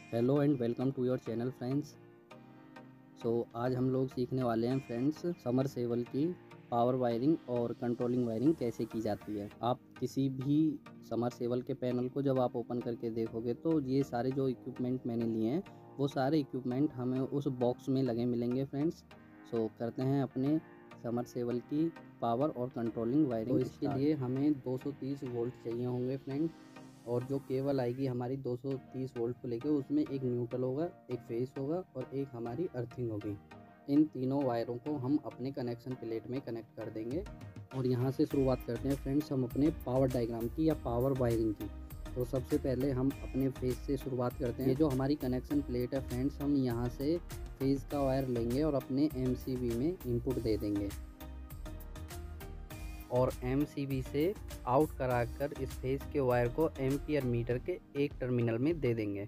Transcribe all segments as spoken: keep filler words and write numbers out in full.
Hello and welcome to your channel friends. So आज हम लोग सीखने वाले हैं फ्रेंड्स समरसेबल की पावर वायरिंग और कंट्रोलिंग वायरिंग कैसे की जाती है। आप किसी भी समरसेबल के पैनल को जब आप ओपन करके देखोगे तो ये सारे जो इक्विपमेंट मैंने लिए हैं वो सारे इक्विपमेंट हमें उस बॉक्स में लगे मिलेंगे फ्रेंड्स। सो करते हैं अपने समरसेबल की पावर और कंट्रोलिंग वायरिंग। तो इसके लिए हमें दो सौ तीस वोल्ट चाहिए होंगे फ्रेंड्स, और जो केबल आएगी हमारी दो सौ तीस वोल्ट को लेकर उसमें एक न्यूट्रल होगा, एक फेस होगा और एक हमारी अर्थिंग होगी। इन तीनों वायरों को हम अपने कनेक्शन प्लेट में कनेक्ट कर देंगे। और यहाँ से शुरुआत करते हैं फ्रेंड्स हम अपने पावर डायग्राम की या पावर वायरिंग की। तो सबसे पहले हम अपने फेस से शुरुआत करते हैं। ये जो हमारी कनेक्शन प्लेट है फ्रेंड्स, हम यहाँ से फेस का वायर लेंगे और अपने एम सी बी में इनपुट दे देंगे और एम सी बी से आउट कराकर इस फेस के वायर को एम्पियर मीटर के एक टर्मिनल में दे देंगे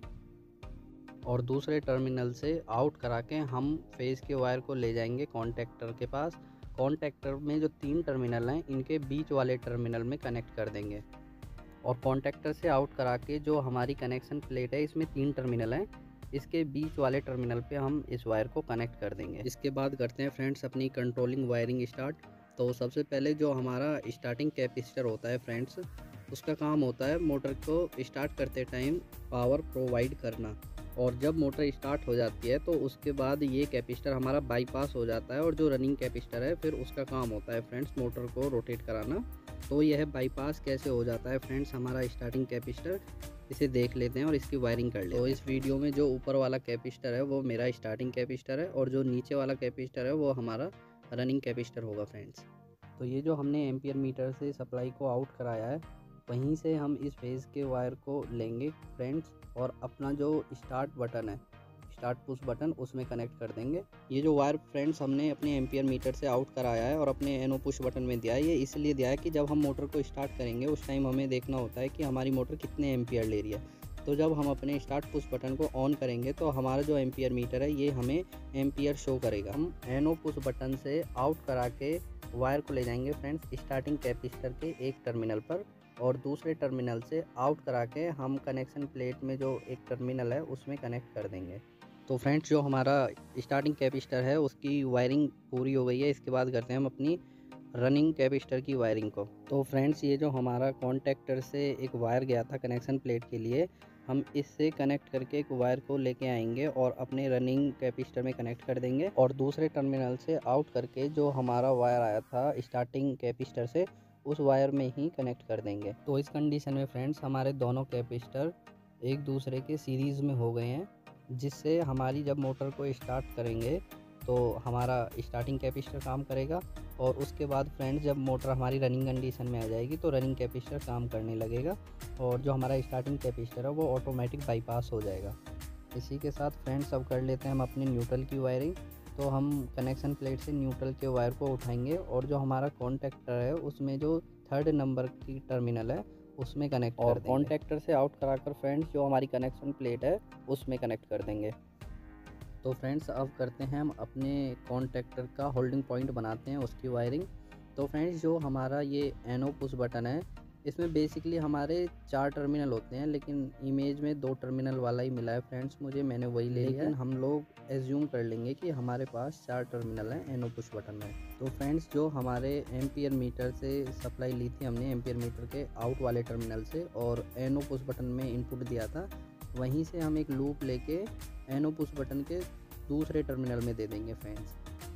और दूसरे टर्मिनल से आउट करा के हम फेस के वायर को ले जाएंगे कॉन्टैक्टर के पास। कॉन्टैक्टर में जो तीन टर्मिनल हैं इनके बीच वाले टर्मिनल में कनेक्ट कर देंगे और कॉन्टैक्टर से आउट करा के जो हमारी कनेक्शन प्लेट है इसमें तीन टर्मिनल हैं, इसके बीच वाले टर्मिनल पे हम इस वायर को कनेक्ट कर देंगे। इसके बाद करते हैं फ्रेंड्स अपनी कंट्रोलिंग वायरिंग स्टार्ट। तो सबसे पहले जो हमारा स्टार्टिंग कैपेसिटर होता है फ्रेंड्स, उसका काम होता है मोटर को स्टार्ट करते टाइम पावर प्रोवाइड करना, और जब मोटर स्टार्ट हो जाती है तो उसके बाद ये कैपेसिटर हमारा बाईपास हो जाता है और जो रनिंग कैपेसिटर है फिर उसका काम होता है फ्रेंड्स मोटर को रोटेट कराना। तो यह बाईपास कैसे हो जाता है फ्रेंड्स हमारा स्टार्टिंग कैपेसिटर, इसे देख लेते हैं और इसकी वायरिंग कर लेते हैं। तो इस वीडियो में जो ऊपर वाला कैपेसिटर है वो मेरा स्टार्टिंग कैपेसिटर है और जो नीचे वाला कैपेसिटर है वो हमारा रनिंग कैपेसिटर होगा फ्रेंड्स। तो ये जो हमने एम्पियर मीटर से सप्लाई को आउट कराया है वहीं से हम इस फेज़ के वायर को लेंगे फ्रेंड्स और अपना जो स्टार्ट बटन है, स्टार्ट पुश बटन, उसमें कनेक्ट कर देंगे। ये जो वायर फ्रेंड्स हमने अपने एम्पियर मीटर से आउट कराया है और अपने एनो पुश बटन में दिया है, ये इसलिए दिया है कि जब हम मोटर को स्टार्ट करेंगे उस टाइम हमें देखना होता है कि हमारी मोटर कितने एम्पियर ले रही है। तो जब हम अपने स्टार्ट पुश बटन को ऑन करेंगे तो हमारा जो एम्पियर मीटर है ये हमें एम्पियर शो करेगा। हम एनो पुश बटन से आउट करा के वायर को ले जाएंगे फ्रेंड्स स्टार्टिंग कैपेसिटर के एक टर्मिनल पर और दूसरे टर्मिनल से आउट करा के हम कनेक्शन प्लेट में जो एक टर्मिनल है उसमें कनेक्ट कर देंगे। तो फ्रेंड्स जो हमारा स्टार्टिंग कैपेसिटर है उसकी वायरिंग पूरी हो गई है। इसके बाद करते हैं हम अपनी रनिंग कैपेसिटर की वायरिंग को। तो फ्रेंड्स ये जो हमारा कॉन्टैक्टर से एक वायर गया था कनेक्शन प्लेट के लिए, हम इससे कनेक्ट करके एक वायर को लेके आएंगे और अपने रनिंग कैपेसिटर में कनेक्ट कर देंगे और दूसरे टर्मिनल से आउट करके जो हमारा वायर आया था स्टार्टिंग कैपेसिटर से उस वायर में ही कनेक्ट कर देंगे। तो इस कंडीशन में फ्रेंड्स हमारे दोनों कैपेसिटर एक दूसरे के सीरीज़ में हो गए हैं, जिससे हमारी जब मोटर को स्टार्ट करेंगे तो हमारा स्टार्टिंग कैपेसिटर काम करेगा और उसके बाद फ्रेंड्स जब मोटर हमारी रनिंग कंडीशन में आ जाएगी तो रनिंग कैपेसिटर काम करने लगेगा और जो हमारा स्टार्टिंग कैपेसिटर है वो ऑटोमेटिक बाईपास हो जाएगा। इसी के साथ फ्रेंड्स अब कर लेते हैं हम अपने न्यूट्रल की वायरिंग। तो हम कनेक्शन प्लेट से न्यूट्रल के वायर को उठाएंगे और जो हमारा कॉन्टैक्टर है उसमें जो थर्ड नंबर की टर्मिनल है उसमें कनेक्ट कर देंगे और कॉन्टैक्टर से आउट कराकर फ्रेंड्स जो हमारी कनेक्शन प्लेट है उसमें कनेक्ट कर देंगे। तो फ्रेंड्स अब करते हैं हम अपने कॉन्टैक्टर का होल्डिंग पॉइंट बनाते हैं उसकी वायरिंग। तो फ्रेंड्स जो हमारा ये एनो पुश बटन है इसमें बेसिकली हमारे चार टर्मिनल होते हैं, लेकिन इमेज में दो टर्मिनल वाला ही मिला है फ्रेंड्स मुझे, मैंने वही ले लिया। लेकिन हम लोग एज्यूम कर लेंगे कि हमारे पास चार टर्मिनल हैं एनो पुश बटन में। तो फ्रेंड्स जो हमारे एम्पियर मीटर से सप्लाई ली थी हमने एम्पियर मीटर के आउट वाले टर्मिनल से और एनो पुश बटन में इनपुट दिया था, वहीं से हम एक लूप लेके एनो पुश बटन के दूसरे टर्मिनल में दे देंगे फ्रेंड्स।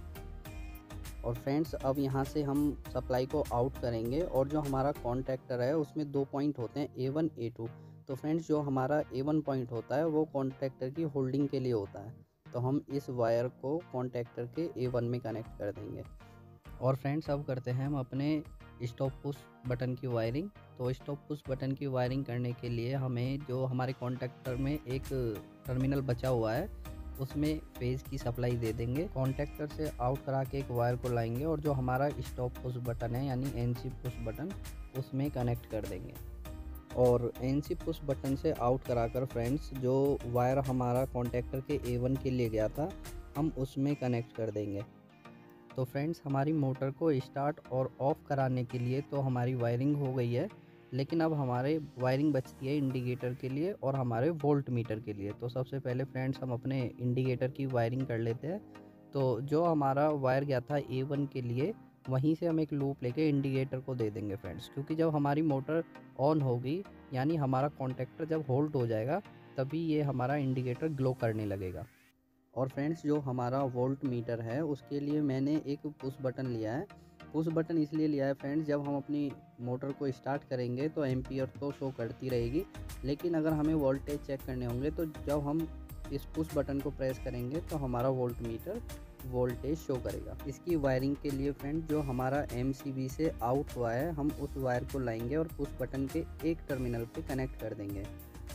और फ्रेंड्स अब यहाँ से हम सप्लाई को आउट करेंगे और जो हमारा कॉन्टैक्टर है उसमें दो पॉइंट होते हैं ए वन ए टू। तो फ्रेंड्स जो हमारा ए वन पॉइंट होता है वो कॉन्टैक्टर की होल्डिंग के लिए होता है, तो हम इस वायर को कॉन्टैक्टर के ए वन में कनेक्ट कर देंगे। और फ्रेंड्स अब करते हैं हम अपने स्टॉप पुश बटन की वायरिंग। तो स्टॉप पुश बटन की वायरिंग करने के लिए हमें जो हमारे कॉन्टैक्टर में एक टर्मिनल बचा हुआ है उसमें फेज़ की सप्लाई दे देंगे। कॉन्टैक्टर से आउट करा के एक वायर को लाएंगे और जो हमारा स्टॉप पुश बटन है यानी एन सी पुश बटन उसमें कनेक्ट कर देंगे और एन सी पुश बटन से आउट कराकर फ्रेंड्स जो वायर हमारा कॉन्टैक्टर के ए वन के लिए गया था हम उसमें कनेक्ट कर देंगे। तो फ्रेंड्स हमारी मोटर को स्टार्ट और ऑफ़ कराने के लिए तो हमारी वायरिंग हो गई है, लेकिन अब हमारे वायरिंग बचती है इंडिकेटर के लिए और हमारे वोल्ट मीटर के लिए। तो सबसे पहले फ्रेंड्स हम अपने इंडिकेटर की वायरिंग कर लेते हैं। तो जो हमारा वायर गया था ए वन के लिए, वहीं से हम एक लूप लेके इंडिकेटर को दे देंगे फ्रेंड्स, क्योंकि जब हमारी मोटर ऑन होगी यानी हमारा कॉन्टेक्टर जब होल्ड हो जाएगा तभी ये हमारा इंडिकेटर ग्लो करने लगेगा। और फ्रेंड्स जो हमारा वोल्ट मीटर है उसके लिए मैंने एक पुश बटन लिया है। पुश बटन इसलिए लिया है फ्रेंड्स, जब हम अपनी मोटर को स्टार्ट करेंगे तो एम्पियर तो शो करती रहेगी, लेकिन अगर हमें वोल्टेज चेक करने होंगे तो जब हम इस पुश बटन को प्रेस करेंगे तो हमारा वोल्ट मीटर वोल्टेज शो करेगा। इसकी वायरिंग के लिए फ्रेंड जो हमारा एम सी बी से आउट हुआ है, हम उस वायर को लाएंगे और पुश बटन के एक टर्मिनल पे कनेक्ट कर देंगे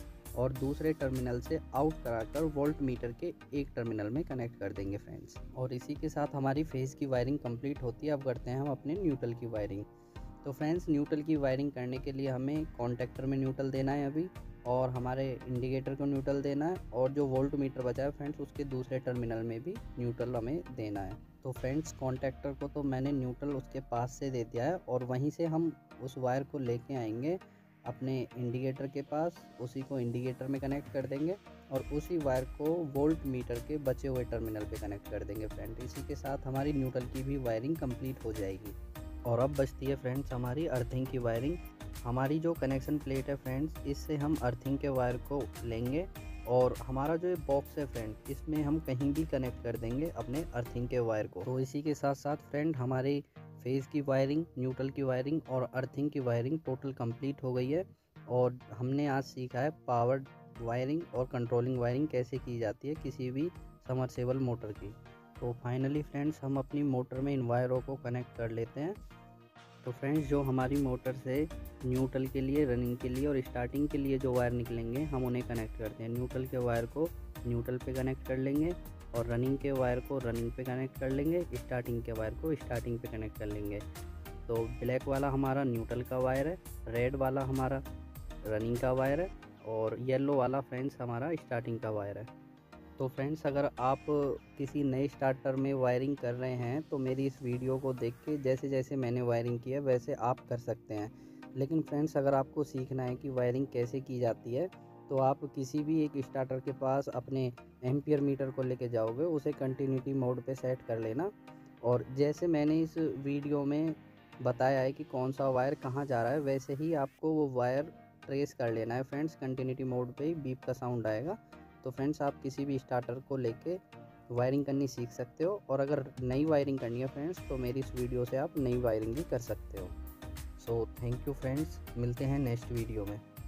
और दूसरे टर्मिनल से आउट कराकर वोल्ट मीटर के एक टर्मिनल में कनेक्ट कर देंगे फ्रेंड्स। और इसी के साथ हमारी फेज़ की वायरिंग कंप्लीट होती है। अब करते हैं हम अपने न्यूट्रल की वायरिंग। तो फ्रेंड्स न्यूट्रल की वायरिंग करने के लिए हमें कॉन्टेक्टर में न्यूट्रल देना है अभी, और हमारे इंडिकेटर को न्यूट्रल देना है, और जो वोल्ट मीटर बचा है फ्रेंड्स उसके दूसरे टर्मिनल में भी न्यूट्रल हमें देना है। तो फ्रेंड्स कॉन्टेक्टर को तो मैंने न्यूट्रल उसके पास से दे दिया है, और वहीं से हम उस वायर को लेके आएंगे अपने इंडिकेटर के पास, उसी को इंडिकेटर में कनेक्ट कर देंगे और उसी वायर को वोल्ट मीटर के बचे हुए टर्मिनल पे कनेक्ट कर देंगे फ्रेंड। इसी के साथ हमारी न्यूट्रल की भी वायरिंग कंप्लीट हो जाएगी। और अब बचती है फ्रेंड्स हमारी अर्थिंग की वायरिंग। हमारी जो कनेक्शन प्लेट है फ्रेंड्स, इससे हम अर्थिंग के वायर को लेंगे और हमारा जो बॉक्स है फ्रेंड, इसमें हम कहीं भी कनेक्ट कर देंगे अपने अर्थिंग के वायर को। तो इसी के साथ साथ फ्रेंड हमारी फेज़ की वायरिंग, न्यूट्रल की वायरिंग और अर्थिंग की वायरिंग टोटल कंप्लीट हो गई है। और हमने आज सीखा है पावर वायरिंग और कंट्रोलिंग वायरिंग कैसे की जाती है किसी भी समरसेबल मोटर की। तो फाइनली फ्रेंड्स हम अपनी मोटर में इन वायरों को कनेक्ट कर लेते हैं। तो फ्रेंड्स जो हमारी मोटर से न्यूट्रल के लिए, रनिंग के लिए और स्टार्टिंग के लिए जो वायर निकलेंगे हम उन्हें कनेक्ट करते हैं। न्यूट्रल के वायर को न्यूट्रल पे कनेक्ट कर लेंगे और रनिंग के वायर को रनिंग पे कनेक्ट कर लेंगे, स्टार्टिंग के वायर को स्टार्टिंग पे कनेक्ट कर लेंगे। तो ब्लैक वाला हमारा न्यूट्रल का वायर है, रेड वाला हमारा रनिंग का वायर है और येलो वाला फ्रेंड्स हमारा स्टार्टिंग का वायर है। तो फ्रेंड्स अगर आप किसी नए स्टार्टर में वायरिंग कर रहे हैं तो मेरी इस वीडियो को देख के जैसे जैसे मैंने वायरिंग की है वैसे आप कर सकते हैं। लेकिन फ्रेंड्स अगर आपको सीखना है कि वायरिंग कैसे की जाती है तो आप किसी भी एक स्टार्टर के पास अपने एम्पियर मीटर को लेके जाओगे, उसे कंटिन्यूटी मोड पे सेट कर लेना और जैसे मैंने इस वीडियो में बताया है कि कौन सा वायर कहाँ जा रहा है वैसे ही आपको वो वायर ट्रेस कर लेना है फ्रेंड्स। कंटिन्यूटी मोड पे ही बीप का साउंड आएगा। तो फ्रेंड्स आप किसी भी स्टार्टर को लेके वायरिंग करनी सीख सकते हो, और अगर नई वायरिंग करनी है फ्रेंड्स तो मेरी इस वीडियो से आप नई वायरिंग भी कर सकते हो। सो थैंक यू फ्रेंड्स, मिलते हैं नेक्स्ट वीडियो में।